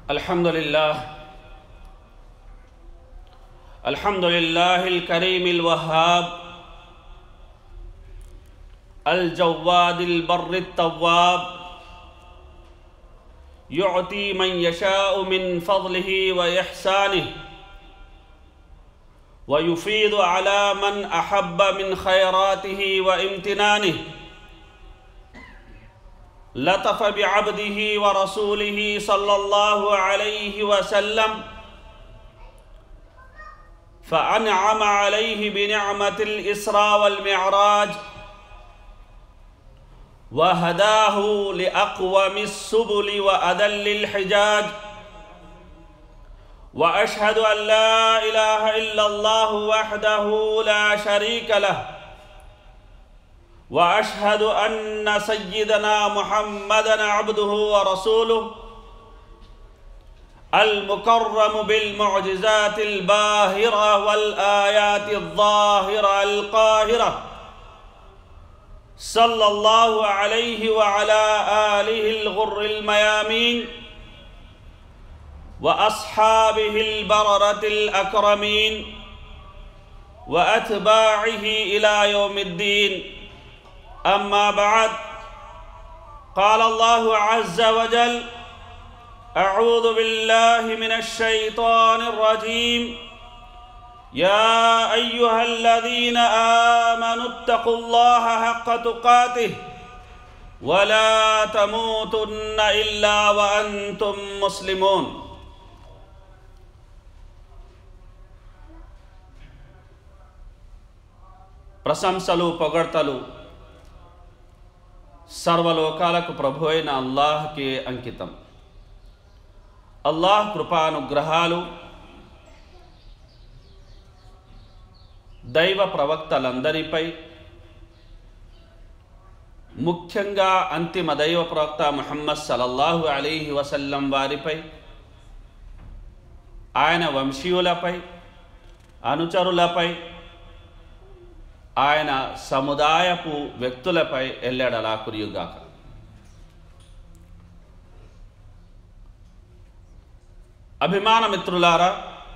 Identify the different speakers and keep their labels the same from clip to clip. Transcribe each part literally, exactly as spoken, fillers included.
Speaker 1: الحمد لله الحمد لله الكريم الوهاب الجواد البر التواب يعطي من يشاء من فضله وإحسانه ويفيض على من أحب من خيراته وامتنانه لطف بعبده ورسوله صلى الله عليه وسلم فأنعم عليه بنعمة الإسراء والمعراج وهداه لأقوم السبل وأذل الحجاج وأشهد أن لا إله إلا الله وحده لا شريك له وأشهد أن سيدنا محمدًا عبده ورسوله المكرم بالمعجزات الباهرة والآيات الظاهرة القاهرة صلى الله عليه وعلى آله الغر الميامين وأصحابه البررة الأكرمين وأتباعه إلى يوم الدين. أما بعد، قال الله عز وجل: أعوذ بالله من الشيطان الرجيم. يا أيها الذين آمنوا اتقوا الله حق تقاته ولا تموتن إلا وأنتم مسلمون. ప్రశంసలు పొగడ్తలు సర్వలోకాలకు ప్రభు అయిన అల్లాహ్కే అంకితం. అల్లాహ్ కృపానుగ్రహాలు దైవ ప్రవక్తలందరిపై, ముఖ్యంగా అంతిమ దైవ ప్రవక్త ముహమ్మద్ సల్లల్లాహు అలైహి వసల్లం వారిపై, ఆయన వంశీయులపై, అనుచరులపై, ఆయన సముదాయపు వ్యక్తులపై ఎల్లెడలా కురియుగాక. అభిమాన మిత్రులారా,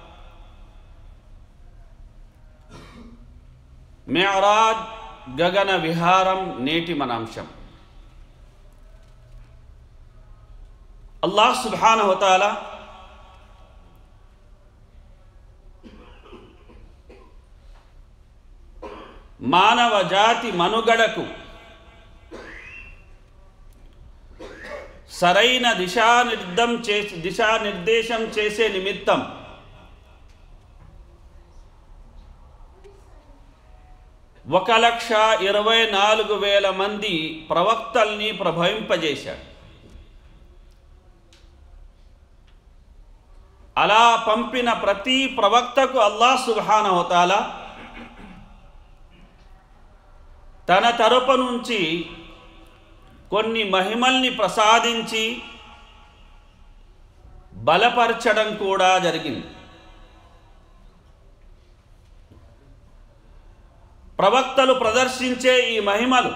Speaker 1: మిఅరాజ్ గగన విహారం నేటి మన అంశం. అల్లాహ్ సుబ్హానహు వ తఆలా మానవ జాతి మనుగడకు సరైన దిశానిర్దం చేసి దిశానిర్దేశం చేసే నిమిత్తం ఒక లక్ష ఇరవై నాలుగు వేల మంది ప్రవక్తల్ని ప్రభవింపజేశాడు. అలా పంపిన ప్రతి ప్రవక్తకు అల్లాహ్ సుబ్హానహు వ తఆలా తన తరపు నుంచి కొన్ని మహిమల్ని ప్రసాదించి బలపరచడం కూడా జరిగింది. ప్రవక్తలు ప్రదర్శించే ఈ మహిమలు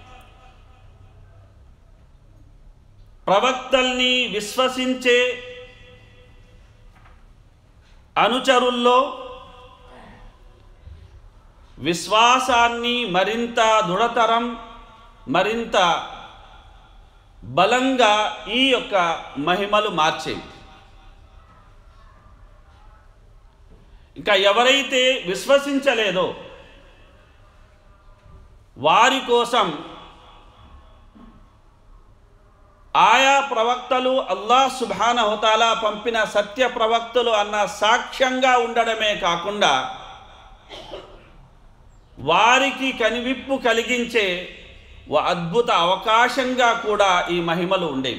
Speaker 1: ప్రవక్తల్ని విశ్వసించే అనుచరుల్లో విశ్వాసాన్ని మరింత దృఢతరం, మరింత బలంగా ఈ యొక్క మహిమలు మార్చేవి. ఇంకా ఎవరైతే విశ్వసించలేదో వారి కోసం ఆయా ప్రవక్తలు అల్లాహ్ సుబ్హానహు వ తఆలా పంపిన సత్య ప్రవక్తలు అన్న సాక్ష్యంగా ఉండడమే కాకుండా వారికి కనివిప్పు కలిగించే ఓ అద్భుత అవకాశంగా కూడా ఈ మహిమలు ఉండేవి.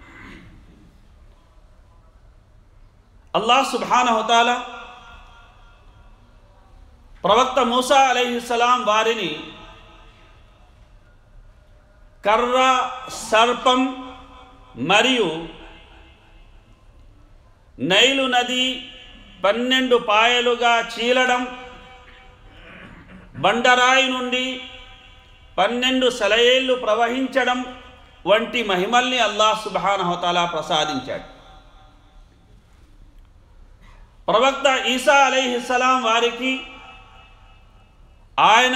Speaker 1: అల్లాహ్ సుబ్హానహు వ తఆలా ప్రవక్త మూసా అలైహిస్సలాం వారిని కర్ర, సర్పం మరియు నైలు నది పన్నెండు పాయలుగా చీలడం, బండరాయి నుండి పన్నెండు సెలయేళ్ళు ప్రవహించడం వంటి మహిమల్ని అల్లాహ్ సుబ్హానహు వ తఆలా ప్రసాదించాడు. ప్రవక్త ఈసా అలైహిస్సలాం వారికి ఆయన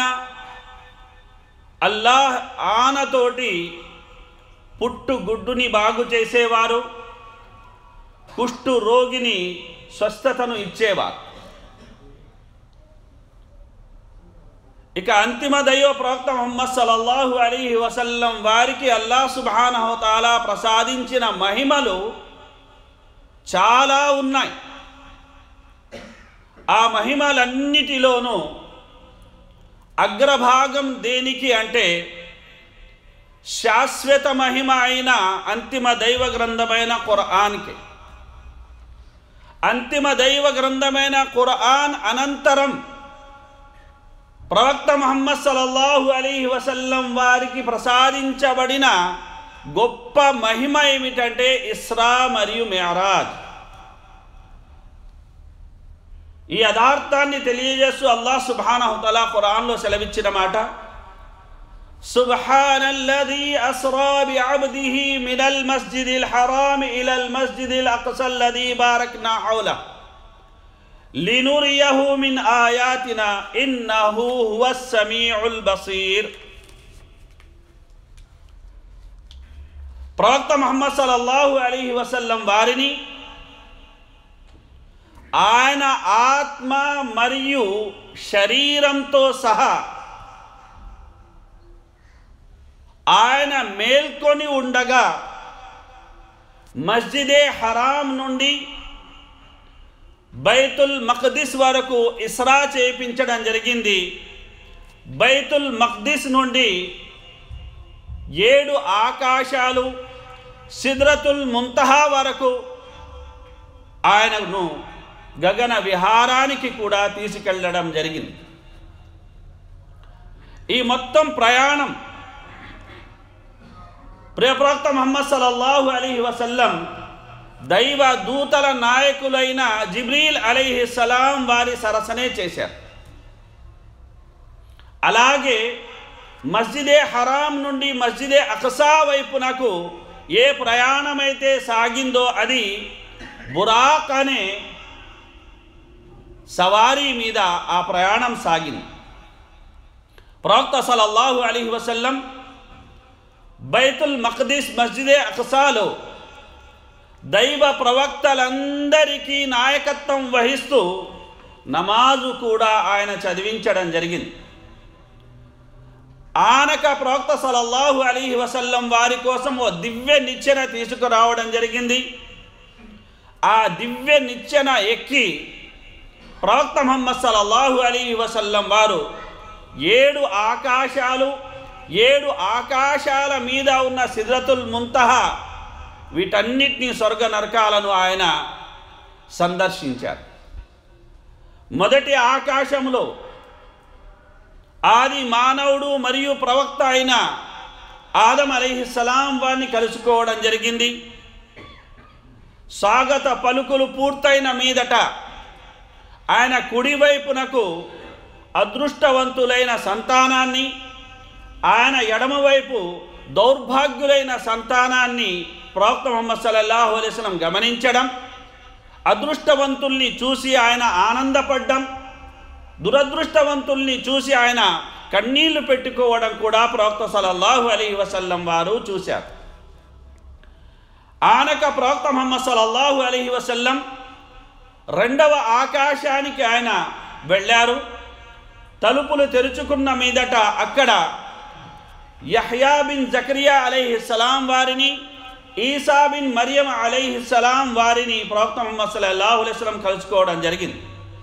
Speaker 1: అల్లాహ్ ఆనతోటి పుట్టు గుడ్డుని బాగు చేసేవారు, కుష్టు రోగిని స్వస్థతను ఇచ్చేవారు. ఇక అంతిమ దైవ ప్రవక్త ముహమ్మద్ సల్లల్లాహు అలైహి వసల్లం వారికి అల్లాహ్ సుబ్హానహు వ తఆలా ప్రసాదించిన మహిమలు చాలా ఉన్నాయి. ఆ మహిమలన్నిటిలోనూ అగ్రభాగం దేనికి అంటే శాశ్వత మహిమ అయిన అంతిమ దైవ గ్రంథమైన ఖురాన్కి. అంతిమ దైవ గ్రంథమైన ఖురాన్ అనంతరం ప్రవక్త ముహమ్మద్ సల్లల్లాహు అలైహి వసల్లం వారికి ప్రసాదించబడిన గొప్ప మహిమ ఏమిటంటే ఇస్రా మరియు మిఅరాజ్. ఈ యథార్థాన్ని తెలియజేస్తూ అల్లాహ్ సుబ్హానహు వ తఆలా ఖురాన్లో సెలవిచ్చిన మాట, సుబ్హానల్లజీ అస్రా బిఅబ్దిహి మినల్ మస్జిదిల్ హరామ్ ఇలల్ మస్జిదిల్ అక్సల్లజీ బారక్నా హౌలహు లినురియహు మిన్ ఆయాతినా ఇన్నహు హువస్ సమీఉల్ బసీర్. ప్రవక్త ముహమ్మద్ సల్లల్లాహు అలైహి వసల్లం వారిని ఆయన ఆత్మ మరియు శరీరంతో సహా ఆయన మేల్కొని ఉండగా మస్జిదే హరాం నుండి బైతుల్ మఖ్దిస్ వరకు ఇస్రా చేయించడం జరిగింది. బైతుల్ మఖ్దిస్ నుండి ఏడు ఆకాశాలు సిద్రతుల్ ముంతహా వరకు ఆయనను గగన విహారానికి కూడా తీసుకెళ్ళడం జరిగింది. ఈ మొత్తం ప్రయాణం ప్రియప్రవక్త ముహమ్మద్ సల్లల్లాహు అలైహి వసల్లం దైవ దూతల నాయకులైన జిబ్రీల్ అలైహిస్సలాం వారి సరసనే చేశారు. అలాగే మస్జిదే హరాం నుండి మస్జిదే అక్సా వైపునకు ఏ ప్రయాణమైతే సాగిందో అది బురాక్ అనే సవారీ మీద ఆ ప్రయాణం సాగింది. ప్రవక్త సల్లల్లాహు అలైహి వసల్లం బైతుల్ మఖ్దిస్ మస్జిదే అక్సాలో దైవ ప్రవక్తలందరికీ నాయకత్వం వహిస్తూ నమాజు కూడా ఆయన చదివించడం జరిగింది. ఆనక ప్రవక్త సల్లల్లాహు అలైహి వసల్లం వారి కోసం ఓ దివ్య నిచ్చెన తీసుకురావడం జరిగింది. ఆ దివ్య నిచ్చెన ఎక్కి ప్రవక్త ముహమ్మద్ సల్లల్లాహు అలైహి వసల్లం వారు ఏడు ఆకాశాలు ఏడు ఆకాశాల మీద ఉన్న సిద్రతుల్ ముంతహా వీటన్నిటినీ స్వర్గ నరకాలను ఆయన సందర్శించారు. మొదటి ఆకాశంలో ఆది మానవుడు మరియు ప్రవక్త అయిన ఆదం అలైహిస్సలాం వారిని కలుసుకోవడం జరిగింది. స్వాగత పలుకులు పూర్తయిన మీదట ఆయన కుడివైపునకు అదృష్టవంతులైన సంతానాన్ని, ఆయన ఎడమవైపు దౌర్భాగ్యులైన సంతానాన్ని ప్రవక్త ముహమ్మద్ సల్లల్లాహు అలైహి వసల్లం గమనించడం, అదృష్టవంతుల్ని చూసి ఆయన ఆనందపడ్డం, దురదృష్టవంతుల్ని చూసి ఆయన కన్నీళ్లు పెట్టుకోవడం కూడా ప్రవక్త సల్లల్లాహు అలైహి వసల్లం వారు చూశారు. ఆనక ప్రవక్త ముహమ్మద్ సల్లల్లాహు అలైహి వసల్లం రెండవ ఆకాశానికి ఆయన వెళ్ళారు. తలుపులు తెరుచుకున్న మీదట అక్కడ యహ్యా బిన్ జకరియా అలైహిస్సలాం వారిని, ఈసా బిన్ మరియం అలైహిస్సలాం వారిని ప్రవక్త ముహమ్మద్ సల్లల్లాహు అలైహి వసల్లం కలుసుకోవడం జరిగింది.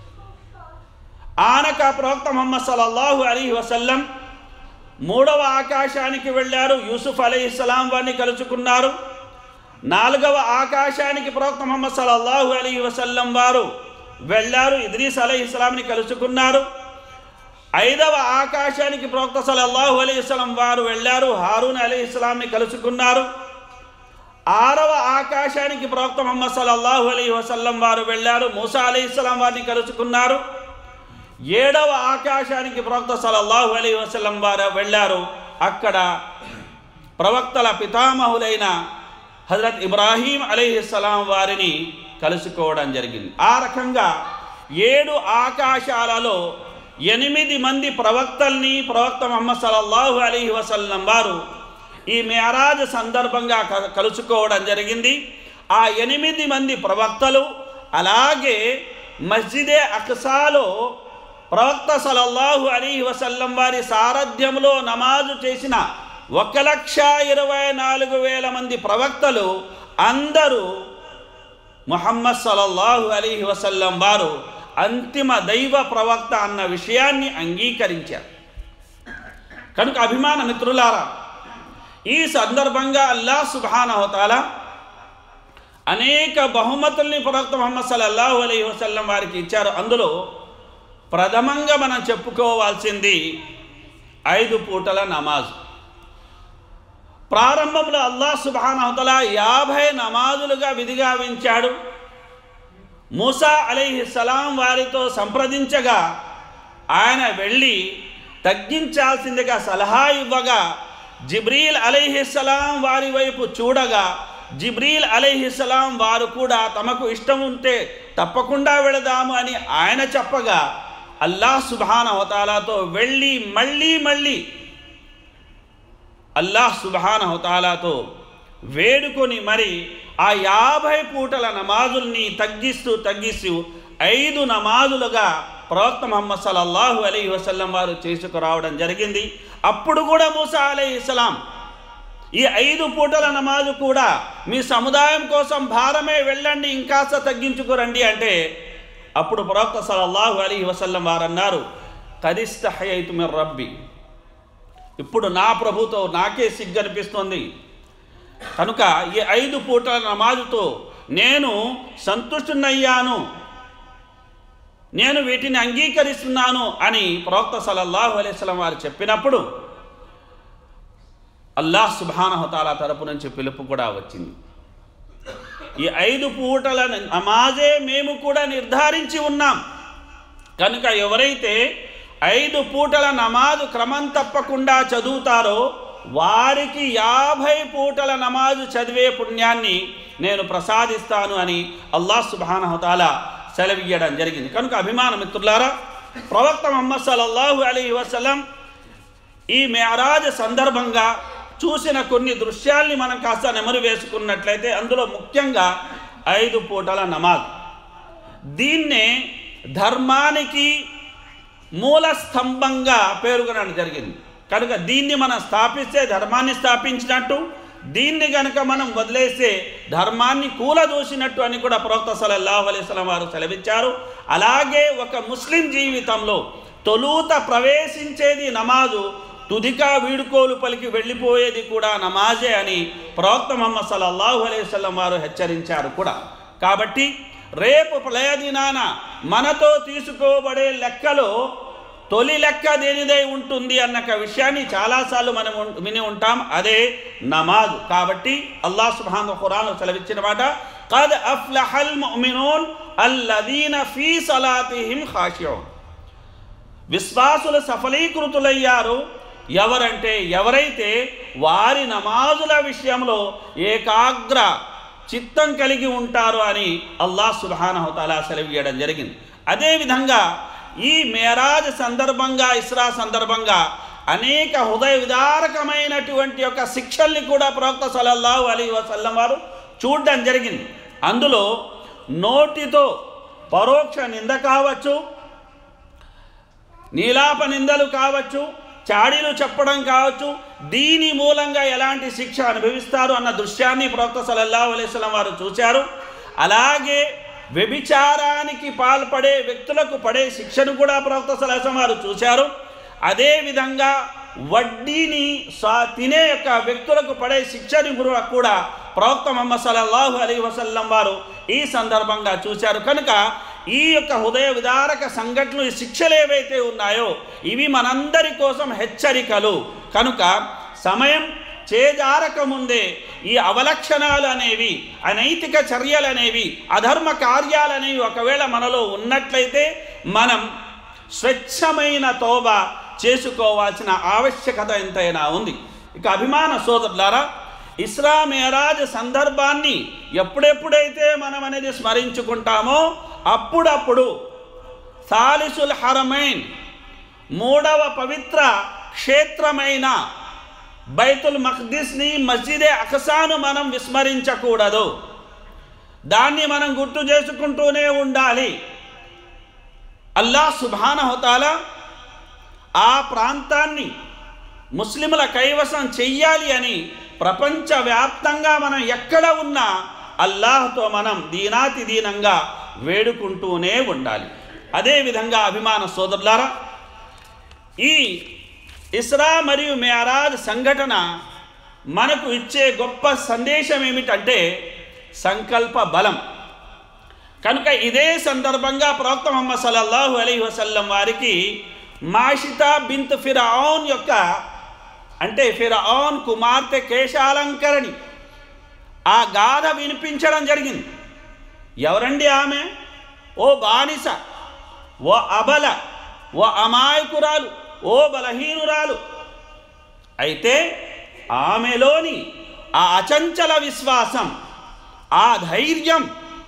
Speaker 1: ఆనక ప్రవక్త ముహమ్మద్ సల్లల్లాహు అలైహి వసల్లం మూడవ ఆకాశానికి వెళ్ళారు. యూసుఫ్ అలైహిస్సలాం వారిని కలుసుకున్నారు. నాలుగవ ఆకాశానికి ప్రవక్త ముహమ్మద్ సల్లల్లాహు అలైహి వసల్లం వారు వెళ్ళారు. ఇద్రీస్ అలైహిస్సలాంని కలుసుకున్నారు. ఐదవ ఆకాశానికి ప్రవక్త సల్లల్లాహు అలైహి వసల్లం వారు వెళ్ళారు. హారూన్ అలైహిస్సలాంని కలుసుకున్నారు. ఆరవ ఆకాశానికి ప్రవక్త ముహమ్మద్ సల్లల్లాహు అలైహి వసల్లం వారు వెళ్ళారు. మూసా అలైహిస్సలాం వారిని కలుసుకున్నారు. ఏడవ ఆకాశానికి ప్రవక్త సల్లల్లాహు అలైహి వసల్లం వారు వెళ్ళారు. అక్కడ ప్రవక్తల పితామహులైన హజరత్ ఇబ్రాహీం అలైహిస్సలాం వారిని కలుసుకోవడం జరిగింది. ఆ రకంగా ఏడు ఆకాశాలలో ఎనిమిది మంది ప్రవక్తల్ని ప్రవక్త ముహమ్మద్ సల్లల్లాహు అలైహి వసల్లం వారు ఈ మిఅరాజ్ సందర్భంగా కలుసుకోవడం జరిగింది. ఆ ఎనిమిది మంది ప్రవక్తలు అలాగే మస్జిదే అక్సాలో ప్రవక్త సల్లల్లాహు అలైహి వసల్లం వారి సారథ్యంలో నమాజు చేసిన ఒక లక్ష ఇరవై నాలుగు వేల మంది ప్రవక్తలు అందరూ ముహమ్మద్ సల్లల్లాహు అలైహి వసల్లం వారు అంతిమ దైవ ప్రవక్త అన్న విషయాన్ని అంగీకరించారు. కనుక అభిమాన మిత్రులారా, ఈ సందర్భంగా అల్లాహ్ సుబ్హానహు వ తఆలా అనేక బహుమతుల్ని ప్రవక్త ముహమ్మద్ సల్లల్లాహు అలైహి వసల్లం వారికి ఇచ్చారు. అందులో ప్రథమంగా మనం చెప్పుకోవాల్సింది ఐదు పూటల నమాజ్. ప్రారంభంలో అల్లాహ్ సుబ్హానహు వ తఆలా యాభై నమాజులుగా విధిగా వించాడు. మూసా అలైహిస్సలాం వారితో సంప్రదించగా ఆయన వెళ్ళి తగ్గించాల్సిందిగా సలహా ఇవ్వగా జిబ్రీల్ అలైహిస్సలాం వారి వైపు చూడగా జిబ్రీల్ అలైహిస్సలాం వారు కూడా తమకు ఇష్టం ఉంటే తప్పకుండా వెళదాము అని ఆయన చెప్పగా అల్లాహ్ సుబ్హానహు వ తఆలాతో వెళ్ళి మళ్ళీ మళ్ళీ అల్లాహ్ సుబ్హానహు వ తఆలాతో వేడుకొని మరి ఆ యాభై పూటల నమాజుల్ని తగ్గిస్తూ తగ్గిస్తూ ఐదు నమాజులుగా ప్రవక్త ముహమ్మద్ సల్లల్లాహు అలైహి వసల్లం వారు చేసుకురావడం జరిగింది. అప్పుడు కూడా మూసా అలైహిస్సలాం ఈ ఐదు పూటల నమాజు కూడా మీ సముదాయం కోసం భారమే, వెళ్ళండి ఇంకాస్త తగ్గించుకోరండి అంటే అప్పుడు ప్రవక్త సల్లల్లాహు అలైహి వసల్లం వారు అన్నారు, ఖదిస్తహయైతు మిర్ రబ్బి, ఇప్పుడు నా ప్రభుతో నాకే సిగ్గు అనిపిస్తుంది. కనుక ఈ ఐదు పూటల నమాజుతో నేను సంతుష్టునయ్యాను, నేను వీటిని అంగీకరిస్తున్నాను అని ప్రవక్త సల్లల్లాహు అలైహి వసల్లం వారు చెప్పినప్పుడు అల్లాహ్ సుబ్హానహు వ తఆలా తరపు నుంచి పిలుపు కూడా వచ్చింది. ఈ ఐదు పూటల నమాజే మేము కూడా నిర్ధారించి ఉన్నాం. కనుక ఎవరైతే ఐదు పూటల నమాజు క్రమం తప్పకుండా చదువుతారో వారికి యాభై పూటల నమాజు చదివే పుణ్యాన్ని నేను ప్రసాదిస్తాను అని అల్లాహ్ సుబ్హానహు వ తఆలా సెలవియ్యడం జరిగింది. కనుక అభిమాన మిత్రులారా, ప్రవక్త ముహమ్మద్ సల్లల్లాహు అలైహి వసల్లం ఈ మిఅరాజ్ సందర్భంగా చూసిన కొన్ని దృశ్యాల్ని మనం కాస్త నెమరు వేసుకున్నట్లయితే అందులో ముఖ్యంగా ఐదు పూటల నమాజ్. దీన్నే ధర్మానికి మూల స్తంభంగా పేర్కొనడం జరిగింది. కనుక దీన్ని మనం స్థాపిస్తే ధర్మాన్ని స్థాపించినట్టు, దీన్ని కనుక మనం వదిలేస్తే ధర్మాన్ని కూలదోసినట్టు అని కూడా ప్రవక్త సల్లల్లాహు అలైహి వసల్లం వారు సెలవిచ్చారు. అలాగే ఒక ముస్లిం జీవితంలో తొలుత ప్రవేశించేది నమాజు, తుదికా వీడుకోలు పలికి వెళ్ళిపోయేది కూడా నమాజే అని ప్రవక్త ముహమ్మద్ సల్లల్లాహు అలైహి వసల్లం వారు హెచ్చరించారు కూడా. కాబట్టి రేపు ప్రళయదినాన మనతో తీసుకోబడే లెక్కలో తొలి లెక్క దేనిదై ఉంటుంది అన్న విషయాన్ని చాలాసార్లు మనం విని ఉంటాం, అదే నమాజ్. కాబట్టి అల్లాహ్ సుబ్హానహు ఖురాన్లో సెలవిచ్చిన మాట, ఖద్ అఫ్లహల్ ముమినూన్ అల్లదీన ఫీ సలాతిహిమ్ ఖాషిఊన్, విశ్వాసులు సఫలీకృతులయ్యారు ఎవరంటే ఎవరైతే వారి నమాజుల విషయంలో ఏకాగ్ర చిత్తం కలిగి ఉంటారు అని అల్లాహ్ సుబ్హానహు తఆలా సెలవియడం జరిగింది. అదేవిధంగా ఈ మిఅరాజ్ సందర్భంగా, ఇస్రా సందర్భంగా అనేక హృదయ విదారకమైనటువంటి యొక్క శిక్షల్ని కూడా ప్రవక్త సల్లల్లాహు అలైహి వసల్లం వారు చూడడం జరిగింది. అందులో నోటితో పరోక్ష నింద కావచ్చు, నీలాప నిందలు కావచ్చు, చాడీలు చెప్పడం కావచ్చు, దీని మూలంగా ఎలాంటి శిక్ష అనుభవిస్తారు అన్న దృశ్యాన్ని ప్రవక్త సల్లల్లాహు అలైహి వసల్లం వారు చూశారు. అలాగే వ్యభిచారానికి పాల్పడే వ్యక్తులకు పడే శిక్షను కూడా ప్రవక్త సల్లల్లాహు అలైహి వసల్లం వారు చూశారు. అదేవిధంగా వడ్డీని సా తినే యొక్క వ్యక్తులకు పడే శిక్షను కూడా ప్రవక్త ముహమ్మద్ సల్లల్లాహు అలైహి వసల్లం వారు ఈ సందర్భంగా చూశారు. కనుక ఈ యొక్క హృదయ విదారక సంఘటనలు, ఈ శిక్షలు ఏవైతే ఉన్నాయో ఇవి మనందరి కోసం హెచ్చరికలు. కనుక సమయం చేజారక ముందే ఈ అవలక్షణాలు అనేవి, అనైతిక చర్యలు అనేవి, అధర్మ కార్యాలు అనేవి ఒకవేళ మనలో ఉన్నట్లయితే మనం స్వచ్ఛమైన తౌబా చేసుకోవాల్సిన ఆవశ్యకత ఎంతైనా ఉంది. ఇక అభిమాన సోదరులారా, ఇస్రా మియరాజ్ సందర్భాన్ని ఎప్పుడెప్పుడైతే మనం అనేది స్మరించుకుంటామో అప్పుడప్పుడు సాలిసుల్ హరమైన్ మూడవ పవిత్ర క్షేత్రమైన బైతుల్ మఖ్దిస్ని మస్జిదే అక్సాను మనం విస్మరించకూడదు. దాన్ని మనం గుర్తు చేసుకుంటూనే ఉండాలి. అల్లాహ్ సుబ్హానహు తఆలా ఆ ప్రాంతాన్ని ముస్లిముల కైవసం చెయ్యాలి అని ప్రపంచవ్యాప్తంగా మనం ఎక్కడ ఉన్నా అల్లాహ్తో మనం దీనాతి దీనంగా వేడుకుంటూనే ఉండాలి. అదేవిధంగా అభిమాన సోదరులారా, ఈ ఇస్రా మరియు మియరాజ్ సంఘటన మనకు ఇచ్చే గొప్ప సందేశం ఏమిటంటే సంకల్ప బలం. కనుక ఇదే సందర్భంగా ప్రవక్త ముహమ్మద్ సల్లల్లాహు అలైహి వసల్లం వారికి మాషితా బింత్ ఫిరౌన్ యొక్క అంటే ఫిరౌన్ కుమార్తె కేశాలంకరణి ఆ గాథ వినిపించడం జరిగింది. ఎవరండి ఆమె? ఓ బానిస, ఓ అబల, ఓ అమాయకురాలు, ఓ బలహీనురాలు. అయితే ఆమెలోని ఆ అచంచల విశ్వాసం, ఆ ధైర్యం,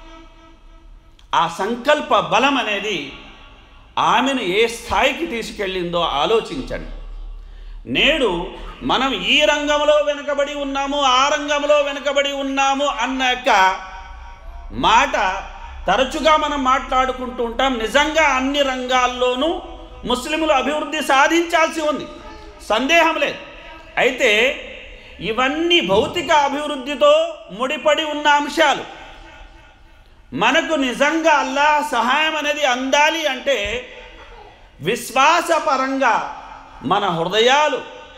Speaker 1: ఆ సంకల్ప బలం అనేది ఆమెను ఏ స్థాయికి తీసుకెళ్ళిందో ఆలోచించండి. నేడు మనం ఈ రంగంలో వెనుకబడి ఉన్నాము, ఆ రంగంలో వెనుకబడి ఉన్నాము అన్న యొక్క మాట తరచుగా మనం మాట్లాడుకుంటూ ఉంటాం. నిజంగా అన్ని రంగాల్లోనూ ముస్లింలు అభివృద్ధి సాధించాల్సి ఉంది, సందేహం లేదు. అయితే ఇవన్నీ భౌతిక అభివృద్ధితో ముడిపడి ఉన్న అంశాలు. మనకు నిజంగా అల్లాహ్ సహాయం అనేది అందాలి అంటే విశ్వాసపరంగా మన హృదయాలు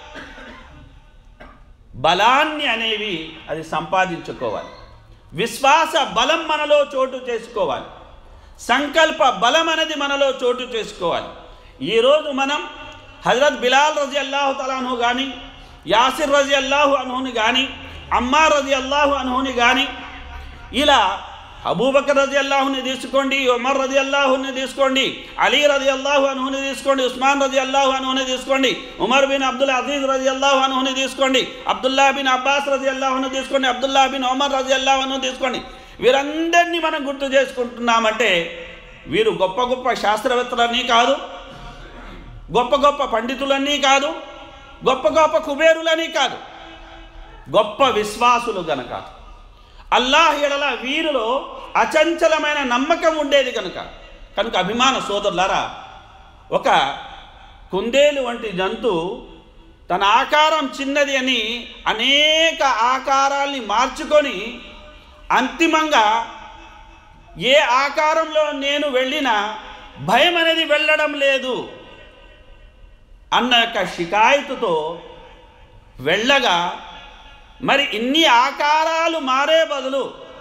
Speaker 1: బలాన్ని అనేవి అది సంపాదించుకోవాలి. విశ్వాస బలం మనలో చోటు చేసుకోవాలి. సంకల్ప బలం అనేది మనలో చోటు చేసుకోవాలి. ఈరోజు మనం హజరత్ బిలాల్ రజియల్లాహు తఆలా అన్హు కానీ, యాసిర్ రజియల్లాహు అన్హుని కానీ, అమ్మార్ రజియల్లాహు అన్హుని కానీ, ఇలా అబూబకర్ రజియల్లాహుని తీసుకోండి, ఉమర్ రజియల్లాహుని తీసుకోండి, అలీ రజియల్లాహు అన్హుని తీసుకోండి, ఉస్మాన్ రజియల్లాహు అన్హుని తీసుకోండి, ఉమర్ బిన్ అబ్దుల్ అజీజ్ రజియల్లాహు అన్హుని తీసుకోండి, అబ్దుల్లా బిన్ అబ్బాస్ రజియల్లాహుని తీసుకోండి, అబ్దుల్లా బిన్ ఉమర్ రజియల్లాహు అన్హు తీసుకోండి. వీరందరినీ మనం గుర్తు చేసుకుంటున్నామంటే వీరు గొప్ప గొప్ప శాస్త్రవేత్తలన్నీ కాదు, గొప్ప గొప్ప పండితులన్నీ కాదు, గొప్ప గొప్ప కుబేరులని కాదు, గొప్ప విశ్వాసులు గనక అల్లాహ్ ఎడల వీరిలో అచంచలమైన నమ్మకం ఉండేది కనుక. కనుక అభిమాన సోదరులారా, ఒక కుందేలు వంటి జంతువు తన ఆకారం చిన్నది అని అనేక ఆకారాల్ని మార్చుకొని అంతిమంగా ఏ ఆకారంలో నేను వెళ్ళినా భయం అనేది వెళ్ళడం లేదు అన్న యొక్క షికాయతుతో వెళ్ళగా, మరి ఇన్ని ఆకారాలు మారే బదులు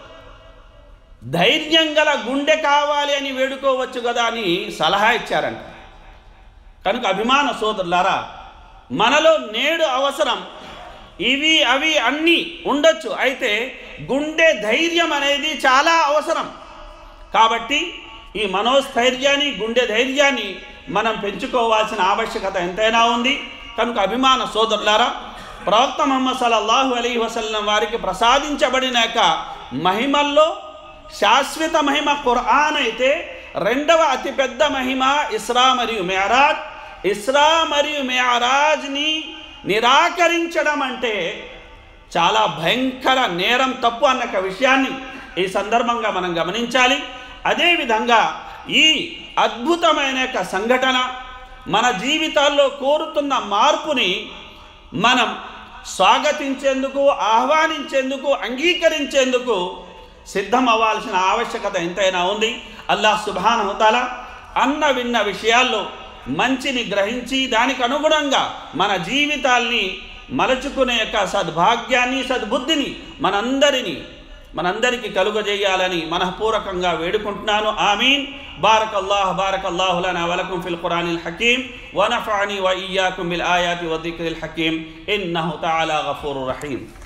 Speaker 1: ధైర్యం గల గుండె కావాలి అని వేడుకోవచ్చు కదా అని సలహా ఇచ్చారంట. కనుక అభిమాన సోదరులారా, మనలో నేడు అవసరం ఇవి అవి అన్నీ ఉండొచ్చు, అయితే గుండె ధైర్యం అనేది చాలా అవసరం. కాబట్టి ఈ మనోస్థైర్యాన్ని, గుండె ధైర్యాన్ని మనం పెంచుకోవాల్సిన ఆవశ్యకత ఎంతైనా ఉంది. కనుక అభిమాన సోదరులారా, ప్రవక్త ముహమ్మద్ సల్లల్లాహు అలైహి వసల్లం వారికి ప్రసాదించబడిన యొక్క మహిమల్లో శాశ్వత మహిమ ఖురాన్ అయితే, రెండవ అతిపెద్ద మహిమ ఇస్రా మరియు మియరాజ్. ఇస్రా మరియు మియరాజ్ని నిరాకరించడం అంటే చాలా భయంకర నేరం, తప్పు అన్న విషయాన్ని ఈ సందర్భంగా మనం గమనించాలి. అదేవిధంగా ఈ అద్భుతమైన యొక్క సంఘటన మన జీవితాల్లో కోరుతున్న మార్పుని మనం స్వాగతించేందుకు, ఆహ్వానించేందుకు, అంగీకరించేందుకు సిద్ధం అవ్వాల్సిన ఆవశ్యకత ఎంతైనా ఉంది. అల్లాహ్ సుబ్హానహు తఆలా అన్న విన్న విషయాల్లో మంచిని గ్రహించి దానికి అనుగుణంగా మన జీవితాల్ని మలుచుకునే యొక్క సద్భాగ్యాన్ని, సద్బుద్ధిని మనందరినీ మనందరికీ కలుగజేయాలని మనఃపూర్వకంగా వేడుకుంటున్నాను. ఆమీన్. బారకల్లాహ్ బారకల్లాహు లనా వలకుం ఫిల్ ఖురానిల్ హకీమ్ వ నఫఅనీ వ ఇయ్యాకుం బిల్ ఆయాతి వ దిక్రిల్ హకీమ్ ఇన్నహు తఆలా గఫూరుర్ రహీమ్.